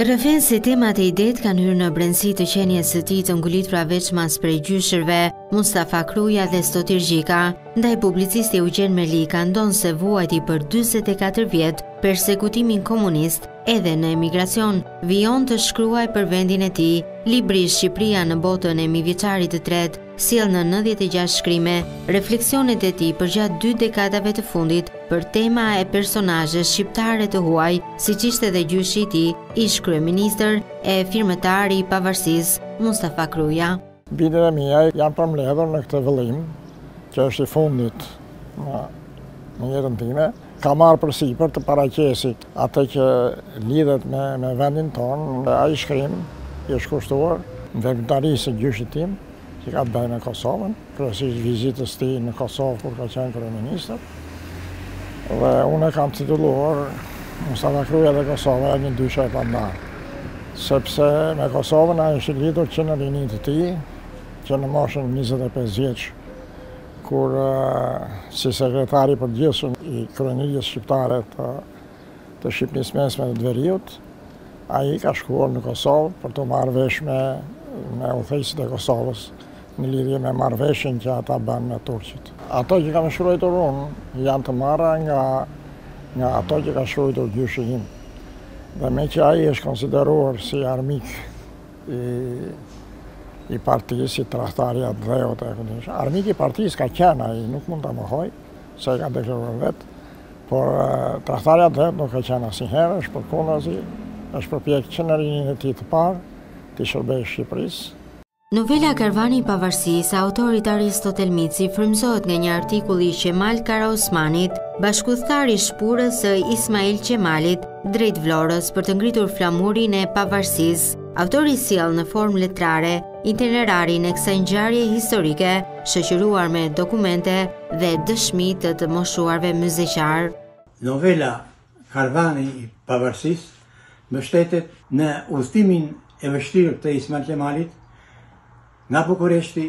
Rrëfen se temat e idet kanë hyrë në brendësi të qenies së tij të ngulitra veçmas prej gjyshërve, Mustafa Kruja dhe Stotir Gjika, ndaj publicisti Eugen Meli ka ndonë se vuajti për 44 vjet persekutimin komunist edhe në emigracion, vijon të shkruaj për vendin e tij. Libri Shqipëria në botën e mijëvjeçarit të tretë sjell në 96 shkrime refleksionet e tij përgjatë 2 dekadave të fundit për tema e personazhe shqiptare të huaj, siç ishte edhe gjyshi i tij, ish kryeministër e firmëtari i pavarësisë Mustafa Kruja. Bidet e mia janë përmbledhur në këtë vëllim, që është i fundit në jetën time. Ka marrë përsipër të paraqesit atë që lidhet me vendin tonë. Ai shkrim i është kushtuar në veprimtarisë së gjyshit tim, që ka të bëjë me Kosovën, kryesisht vizitës tij në Kosovë kur ka qenë kryeministër. Dhe unë e kam titulluar Mustafa Kruja dhe Kosova një dyshe e pandar. Sepse me Kosovën ai është lidhur që në rinin të tij, që në moshën 25 vjeç, kur si sekretari përgjithshëm i Kronikës Shqiptare të Shqipërisë Mesme dhe të Veriut, ai ka shkuar në Kosovë për të marrë vesh me udhëheqësit e Kosovës në lidhje me marrëveshjen që ata bën me turqit. Ato që kam shkruar unë janë të marra nga ato që ka shkruar gjyshi im. Dhe me që ai është konsideruar si armik i partisë, si tradhtari atë dheut e këndishë. Armik i partisë ka qenë ai, nuk mund ta mohoj, se ka deklaruar vetë, por tradhtari atë dheut nuk ka qenë asnjëherë, është përkundazi, është përpjekë që në rinin e tij të parë të shërbejë Shqipërisë. Novela Karvani i Pavarësisë, autorit Aristotel Mici, frymëzohet nga një artikull i Qemal Karaosmanit, bashkëudhëtar i shpurës së Ismail Qemalit drejt Vlorës për të ngritur flamurin e pavarësisë. Autori sjell në formë letrare itinerarin e kësaj ngjarje historike, shoqëruar me dokumente dhe dëshmi të moshuarve muzeqar. Novela Karvani i Pavarësisë mbështetet në udhëtimin e vështirë të Ismail Qemalit nga Bukureshti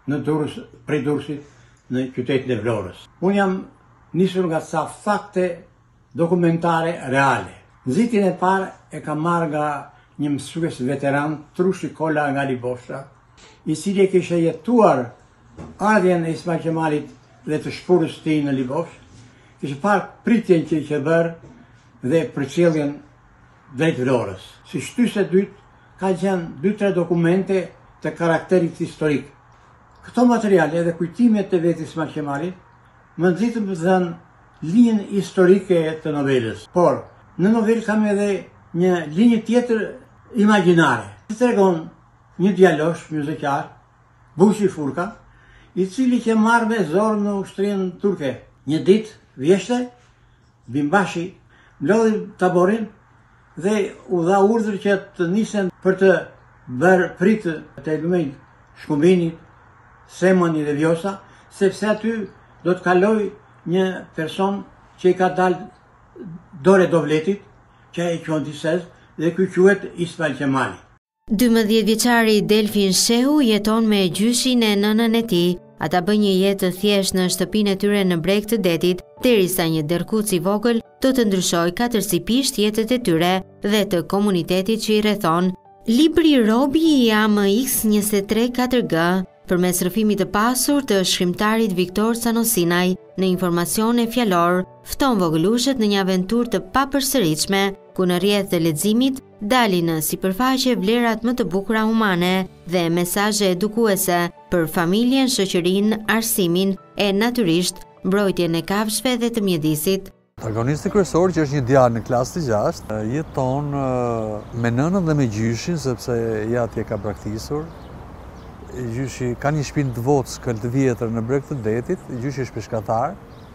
prej Durrësit në qytetin e Vlorës. Unë jam nisur nga ca fakte dokumentare reale. Nxitjen e parë e kam marrë nga një mësues veteran, Trushi Kola nga Libosha, i cili e kishte jetuar ardhjen e Ismail Qemalit dhe të shpurës së tij në Libosh, kishte parë pritjen që i ke bërë dhe përcjelljen drejt Vlorës. Si shtysë e dytë ka qenë 2-3 dokumente të karakterit historik. Këto materiale dhe kujtimet e vetë Ismail Qemalit më nxitën të dhënë linjën historike të novelës. Por në novelë kam edhe një linjë tjetër imagjinare. Të tregon një djalosh muzeqar, Bushi Furka, i cili që marrë me zorë në ushtrinë turke. Një ditë vjeshte, Bimbashi mlodhi taborin dhe u dha urdhër që të nisen për të bërë pritë të lumejt Shkumbinit, Semani dhe Vjosa, sepse aty do të kaloj një person që i ka dalë dore dovletit, që e quhen Tisez, dhe ky quhet Ismail Qemali. 12-vjeçari Delfin Shehu jeton me gjyshin e nënën e tij. Ata bën një jetë të thjeshtë në shtëpinë e tyre në breg të detit, derisa një dërkuc i vogël do të ndryshojë katërsipisht jetët e tyre dhe të komunitetit që i rrethon. Libri Robi i AMX23-4G, përmes rrëfimit të pasur të shkrimtarit Viktor Sanosinaj në informacione fjalor, fton vogëlushët në një aventurë të papërsëritshme, ku në rrjedhë të leximit dalin në sipërfaqe vlerat më të bukura humane dhe mesazhe edukuese për familjen, shoqërinë, arsimin e natyrisht mbrojtjen e kafshëve dhe të mjedisit. Protagonisti kryesor, që është një djalë në klasë të 6, jeton me nënën dhe me gjyshin, sepse ja atje ka braktisur. Gjyshi ka një shtëpi të vockël të vjetër në breg të detit, gjyshi është peshkatar.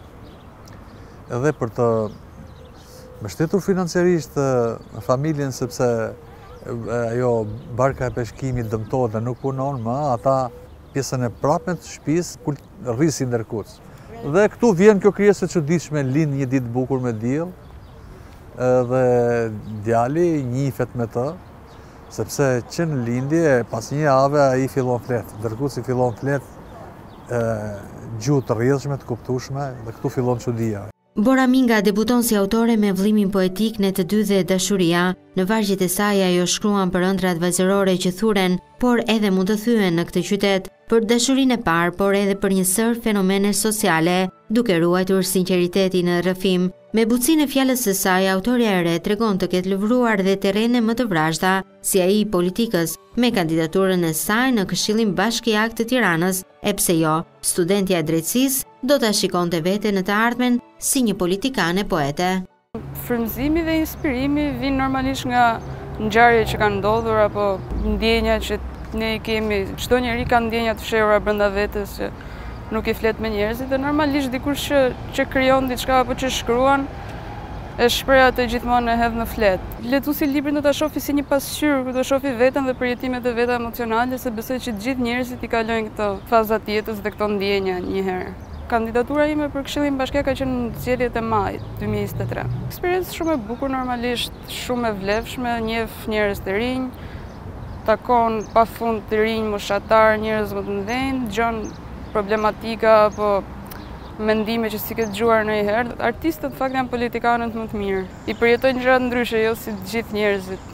Edhe për të mbështetur financiarisht familjen, sepse ajo barka e peshkimit dëmtohet dhe nuk punon më, ata pjesën e prapme të shtëpisë rrisin ndërkuc. Dhe këtu vjen kjo krijesë e çuditshme, lind një ditë bukur me diell, dhe djali njihet me të, sepse që në lindje, pas një jave, ai fillon flet. Ndërkuci fillon flet gjuhë të rrjedhshme, të kuptueshme, dhe këtu fillon çudia. Bora Minga debuton si autore me vëllimin poetik Në të dy dhe dashuria. Në vargjet e saj ajo shkruan për ëndrat vajzërore që thuren, por edhe mund të thyen në këtë qytet, për dashurinë e parë, por edhe për një sër fenomene sociale, duke ruajtur sinqeriteti në rrëfim. Me butësinë e fjalës së saj, autoria e re tregon të ketë lëvruar dhe terrene më të vrazhda, si ai i politikës, me kandidaturën e saj në Këshillin Bashkiak të Tiranës, e pse jo, studentja e drejtësisë do ta shikonte veten në të ardhmen si një politikane poete. Frymëzimi dhe inspirimi vijnë normalisht nga ngjarjet që kanë ndodhur apo ndjenja që ne kemi. Çdo njeri ka ndjenja të fshehura brenda vetes që nuk i flet me njerëzit dhe normalisht dikush që krijon diçka apo që shkruan e shpreh atë gjithmonë e hedh në flet. Lexuesi i librit do ta shohë si një pasqyrë, do shohë veten dhe përjetimet e veta emocionale, se besoj që të gjithë njerëzit i kalojnë këto faza të jetës dhe këto ndjenja një herë. Kandidatura ime për Këshillin Bashkiak ka qenë në zgjedhjet e majit 2023. Eksperiencë shumë e bukur normalisht, shumë e vlefshme, njeh njerëz të rinj, takon pafund të rinj moshatar, njerëz më të mëdhenj, dëgjon problematika apo mendime që si ke dëgjuar ndonjëherë. Artistët në fakt janë politikanët më të mirë. I përjetojnë gjëra ndryshe, jo si të gjithë njerëzit.